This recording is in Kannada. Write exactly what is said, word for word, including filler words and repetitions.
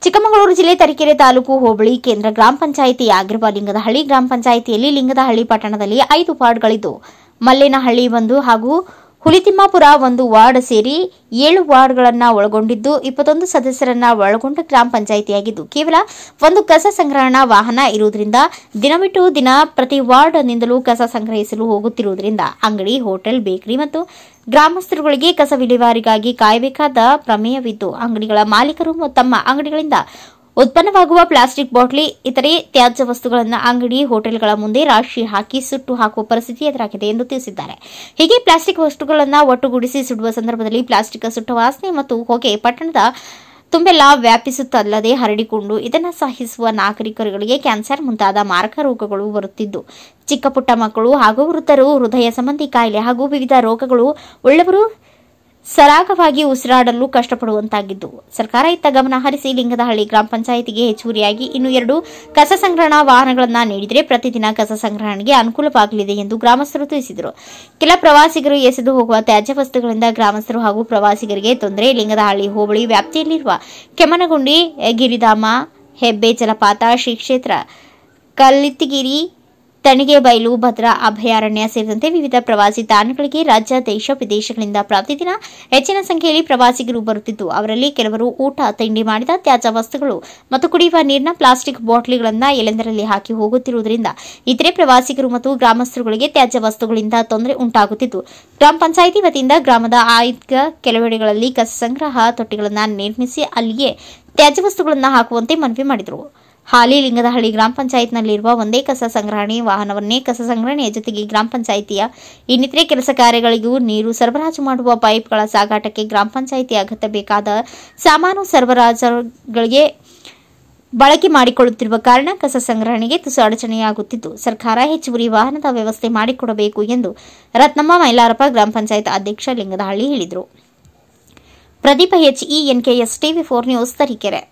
ಚಿಕ್ಕಮಗಳೂರು ಜಿಲ್ಲೆ ತರೀಕೆರೆ ತಾಲೂಕು ಹೋಬಳಿ ಕೇಂದ್ರ ಗ್ರಾಮ ಪಂಚಾಯಿತಿಯಾಗಿರುವ ಲಿಂಗದಹಳ್ಳಿ ಗ್ರಾಮ ಪಂಚಾಯಿತಿಯಲ್ಲಿ ಲಿಂಗದಹಳ್ಳಿ ಪಟ್ಟಣದಲ್ಲಿ ಐದು ವಾರ್ಡ್ಗಳಿದ್ದು ಮಲ್ಲೇನಹಳ್ಳಿ ಒಂದು ಹಾಗೂ ಹುಲಿತಿಮ್ಮಾಪುರ ಒಂದು ವಾರ್ಡ್ ಸೇರಿ ಏಳು ವಾರ್ಡ್ಗಳನ್ನು ಒಳಗೊಂಡಿದ್ದು ಇಪ್ಪತ್ತೊಂದು ಸದಸ್ಯರನ್ನ ಒಳಗೊಂಡ ಗ್ರಾಮ ಪಂಚಾಯಿತಿಯಾಗಿದ್ದು ಕೇವಲ ಒಂದು ಕಸ ಸಂಗ್ರಹಣಾ ವಾಹನ ಇರುವುದರಿಂದ ದಿನ ಬಿಟ್ಟು ದಿನ ಪ್ರತಿ ವಾರ್ಡ್ನಿಂದಲೂ ಕಸ ಸಂಗ್ರಹಿಸಲು ಹೋಗುತ್ತಿರುವುದರಿಂದ ಅಂಗಡಿ, ಹೋಟೆಲ್, ಬೇಕರಿ ಮತ್ತು ಗ್ರಾಮಸ್ಥರುಗಳಿಗೆ ಕಸ ವಿಲೇವಾರಿಗಾಗಿ ಕಾಯಬೇಕಾದ ಪ್ರಮೇಯವಿದ್ದು ಅಂಗಡಿಗಳ ಮಾಲೀಕರು ತಮ್ಮ ಅಂಗಡಿಗಳಿಂದ ಉತ್ಪನ್ನವಾಗುವ ಪ್ಲಾಸ್ಟಿಕ್ ಬಾಟಲಿ ಇತರೆ ತ್ಯಾಜ್ಯ ವಸ್ತುಗಳನ್ನು ಅಂಗಡಿ, ಹೋಟೆಲ್ಗಳ ಮುಂದೆ ರಾಶಿ ಹಾಕಿ ಸುಟ್ಟು ಹಾಕುವ ಪರಿಸ್ಥಿತಿ ಎದುರಾಗಿದೆ ಎಂದು ತಿಳಿಸಿದ್ದಾರೆ. ಹೀಗೆ ಪ್ಲಾಸ್ಟಿಕ್ ವಸ್ತುಗಳನ್ನು ಒಟ್ಟುಗೂಡಿಸಿ ಸುಡುವ ಸಂದರ್ಭದಲ್ಲಿ ಪ್ಲಾಸ್ಟಿಕ್ ಸುಟ್ಟ ವಾಸನೆ ಮತ್ತು ಹೊಗೆ ಪಟ್ಟಣದ ತುಂಬೆಲ್ಲ ವ್ಯಾಪಿಸುತ್ತಲ್ಲದೆ ಹರಡಿಕೊಂಡು ಇದನ್ನು ಸಹಿಸುವ ನಾಗರಿಕರಿಗೆ ಕ್ಯಾನ್ಸರ್ ಮುಂತಾದ ಮಾರಕ ರೋಗಗಳು ಬರುತ್ತಿದ್ದು ಚಿಕ್ಕ ಪುಟ್ಟ ಮಕ್ಕಳು ಹಾಗೂ ವೃದ್ಧರು ಹೃದಯ ಸಂಬಂಧಿ ಕಾಯಿಲೆ ಹಾಗೂ ವಿವಿಧ ರೋಗಗಳು ಉಳ್ಳವರು ಸರಾಗವಾಗಿ ಉಸಿರಾಡಲು ಕಷ್ಟಪಡುವಂತಾಗಿದ್ದು ಸರ್ಕಾರ ಇತ್ತ ಗಮನ ಹರಿಸಿ ಲಿಂಗದಹಳ್ಳಿ ಗ್ರಾಮ ಪಂಚಾಯಿತಿಗೆ ಹೆಚ್ಚುವರಿಯಾಗಿ ಇನ್ನು ಎರಡು ಕಸ ಸಂಗ್ರಹಣಾ ವಾಹನಗಳನ್ನು ನೀಡಿದರೆ ಪ್ರತಿದಿನ ಕಸ ಸಂಗ್ರಹಣೆಗೆ ಅನುಕೂಲವಾಗಲಿದೆ ಎಂದು ಗ್ರಾಮಸ್ಥರು ತಿಳಿಸಿದರು. ಕೆಲ ಪ್ರವಾಸಿಗರು ಎಸೆದು ಹೋಗುವ ತ್ಯಾಜ್ಯ ವಸ್ತುಗಳಿಂದ ಗ್ರಾಮಸ್ಥರು ಹಾಗೂ ಪ್ರವಾಸಿಗರಿಗೆ ತೊಂದರೆ. ಲಿಂಗದಹಳ್ಳಿ ಹೋಬಳಿ ವ್ಯಾಪ್ತಿಯಲ್ಲಿರುವ ಕೆಮ್ಮನಗುಂಡಿ, ಗಿರಿಧಾಮ, ಹೆಬ್ಬೆ ಜಲಪಾತ, ಶ್ರೀ ಕ್ಷೇತ್ರ ಕಲ್ಲಿತ್ತಿಗಿರಿ, ತಣಿಗೆಬೈಲು, ಭದ್ರಾ ಅಭಯಾರಣ್ಯ ಸೇರಿದಂತೆ ವಿವಿಧ ಪ್ರವಾಸಿ ತಾಣಗಳಿಗೆ ರಾಜ್ಯ, ದೇಶ, ವಿದೇಶಗಳಿಂದ ಪ್ರತಿದಿನ ಹೆಚ್ಚಿನ ಸಂಖ್ಯೆಯಲ್ಲಿ ಪ್ರವಾಸಿಗರು ಬರುತ್ತಿದ್ದು ಅವರಲ್ಲಿ ಕೆಲವರು ಊಟ ತಿಂಡಿ ಮಾಡಿದ ತ್ಯಾಜ್ಯ ವಸ್ತುಗಳು ಮತ್ತು ಕುಡಿಯುವ ನೀರಿನ ಪ್ಲಾಸ್ಟಿಕ್ ಬಾಟಲಿಗಳನ್ನು ಎಲ್ಲೆಂದರಲ್ಲಿ ಹಾಕಿ ಹೋಗುತ್ತಿರುವುದರಿಂದ ಇತರೆ ಪ್ರವಾಸಿಗರು ಮತ್ತು ಗ್ರಾಮಸ್ಥರುಗಳಿಗೆ ತ್ಯಾಜ್ಯ ವಸ್ತುಗಳಿಂದ ತೊಂದರೆ ಉಂಟಾಗುತ್ತಿದ್ದು ಗ್ರಾಮ ಪಂಚಾಯಿತಿ ವತಿಯಿಂದ ಗ್ರಾಮದ ಆಯ್ದ ಕೆಲವೆಡೆಗಳಲ್ಲಿ ಕಸ ಸಂಗ್ರಹ ತೊಟ್ಟಿಗಳನ್ನು ನಿರ್ಮಿಸಿ ಅಲ್ಲಿಯೇ ತ್ಯಾಜ್ಯ ವಸ್ತುಗಳನ್ನು ಹಾಕುವಂತೆ ಮನವಿ ಮಾಡಿದರು. ಹಾಲಿ ಲಿಂಗದಹಳ್ಳಿ ಗ್ರಾಮ ಪಂಚಾಯತ್ನಲ್ಲಿರುವ ಒಂದೇ ಕಸ ಸಂಗ್ರಹಣೆ ವಾಹನವನ್ನೇ ಕಸ ಸಂಗ್ರಹಣೆಯ ಜೊತೆಗೆ ಗ್ರಾಮ ಪಂಚಾಯಿತಿಯ ಇನ್ನಿತರೆ ಕೆಲಸ ಕಾರ್ಯಗಳಿಗೂ ನೀರು ಸರಬರಾಜು ಮಾಡುವ ಪೈಪ್ಗಳ ಸಾಗಾಟಕ್ಕೆ ಗ್ರಾಮ ಪಂಚಾಯಿತಿ ಅಗತ್ಯ ಬೇಕಾದ ಸಾಮಾನು ಸರಬರಾಜುಗಳಿಗೆ ಬಳಕೆ ಮಾಡಿಕೊಳ್ಳುತ್ತಿರುವ ಕಾರಣ ಕಸ ಸಂಗ್ರಹಣೆಗೆ ತುಸು ಅಡಚಣೆಯಾಗುತ್ತಿದ್ದು ಸರ್ಕಾರ ಹೆಚ್ಚುವರಿ ವಾಹನದ ವ್ಯವಸ್ಥೆ ಮಾಡಿಕೊಡಬೇಕು ಎಂದು ರತ್ನಮ್ಮ ಮೈಲಾರಪ್ಪ ಗ್ರಾಮ ಪಂಚಾಯತ್ ಅಧ್ಯಕ್ಷ ಲಿಂಗದಹಳ್ಳಿ ಹೇಳಿದರು. Pradeep H E N K S TV four news Tarikere.